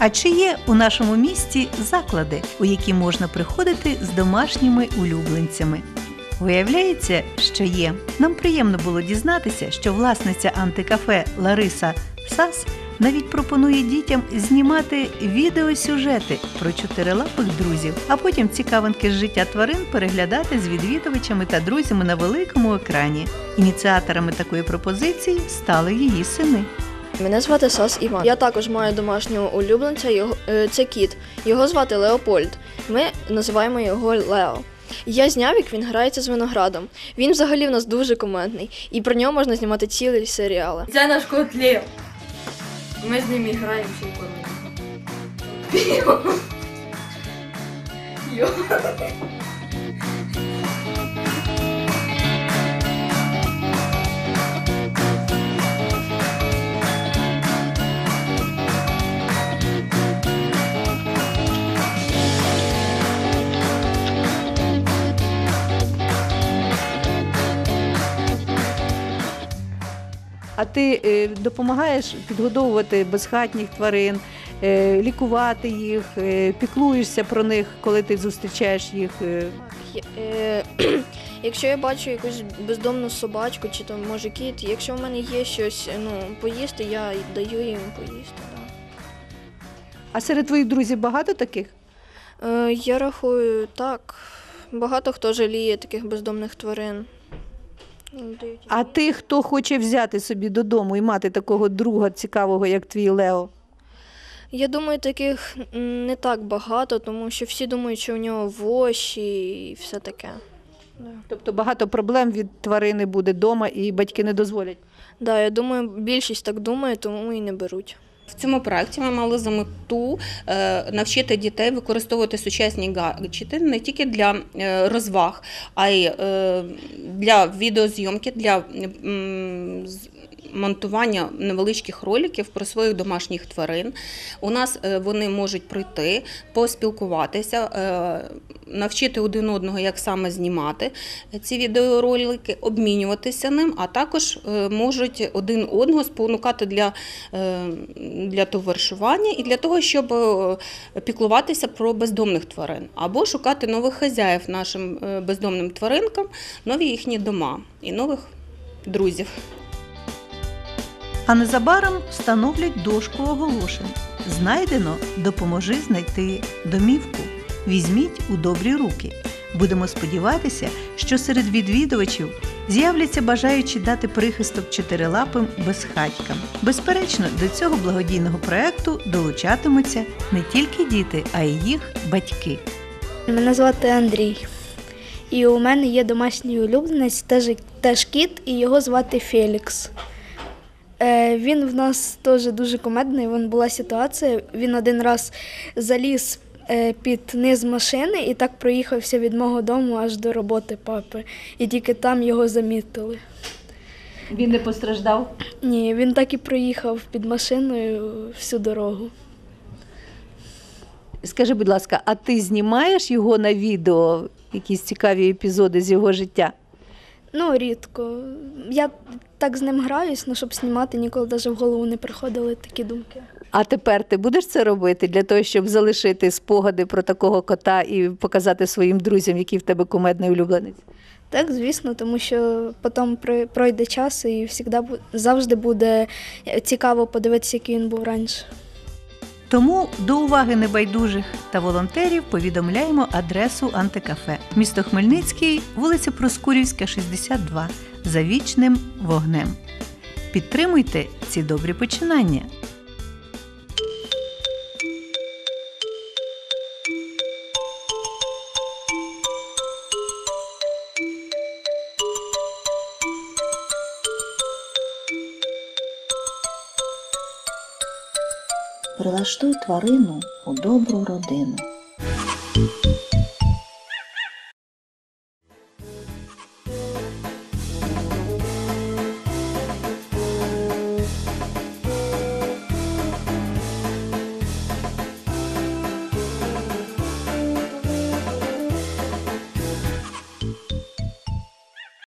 А чи є у нашому місті заклади, у які можна приходити з домашніми улюбленцями? Виявляється, що є. Нам приємно було дізнатися, що власниця антикафе Лариса Сас навіть пропонує дітям знімати відеосюжети про чотирилапих друзів, а потім цікавинки з життя тварин переглядати з відвідувачами та друзями на великому екрані. Ініціаторами такої пропозиції стали її сини. Мене звати Сас Іван. Я також маю домашнього улюбленця, це кіт. Його звати Леопольд. Ми називаємо його Лео. Я зняв, як він грається з виноградом. Він взагалі в нас дуже кумедний, і про нього можна знімати цілі серіали. Це наш кот Лео. Ми з ним граємося і кормимо. А ти допомагаєш підгодовувати безхатніх тварин, лікувати їх, піклуєшся про них, коли ти зустрічаєш їх? Якщо я бачу якусь бездомну собачку чи там, може кіт, якщо в мене є щось поїсти, я даю їм поїсти. Да. А серед твоїх друзів багато таких? Я рахую, так. Багато хто жаліє таких бездомних тварин. А ти, хто хоче взяти собі додому і мати такого друга цікавого, як твій Лео? Я думаю, таких не так багато, тому що всі думають, що у нього воші і все таке. Да. Тобто багато проблем від тварини буде вдома і батьки не дозволять? Да, я думаю, більшість так думає, тому і не беруть. В цьому проєкті ми мали за мету навчити дітей використовувати сучасні гаджети не тільки для розваг, а й для відеозйомки, для монтування невеличких роликів про своїх домашніх тварин. У нас вони можуть прийти, поспілкуватися, навчити один одного, як саме знімати ці відеоролики, обмінюватися ним, а також можуть один одного спонукати для товаришування і для того, щоб піклуватися про бездомних тварин, або шукати нових хазяїв нашим бездомним тваринкам, нові їхні дома і нових друзів. А незабаром встановлять дошку оголошень. Знайдено – допоможи знайти домівку. Візьміть у добрі руки. Будемо сподіватися, що серед відвідувачів з'являться бажаючі дати прихисток чотирилапим безхатькам. Безперечно, до цього благодійного проєкту долучатимуться не тільки діти, а й їх батьки. Мене звати Андрій. І у мене є домашній улюбленець, теж кіт, і його звати Фелікс. Він в нас теж дуже кумедний. Була ситуація, він один раз заліз під низ машини і так проїхався від мого дому аж до роботи папи. І тільки там його замітили. Він не постраждав? Ні, він так і проїхав під машиною всю дорогу. Скажи, будь ласка, а ти знімаєш його на відео, якісь цікаві епізоди з його життя? Рідко. Я так з ним граюсь, щоб знімати, ніколи навіть в голову не приходили такі думки. А тепер ти будеш це робити для того, щоб залишити спогади про такого кота і показати своїм друзям, який в тебе кумедний улюбленець? Так, звісно, тому що потім пройде час і завжди буде цікаво подивитися, який він був раніше. Тому до уваги небайдужих та волонтерів повідомляємо адресу антикафе. Місто Хмельницький, вулиця Проскурівська, 62, за вічним вогнем. Підтримуйте ці добрі починання. Прилаштуй тварину у добру родину.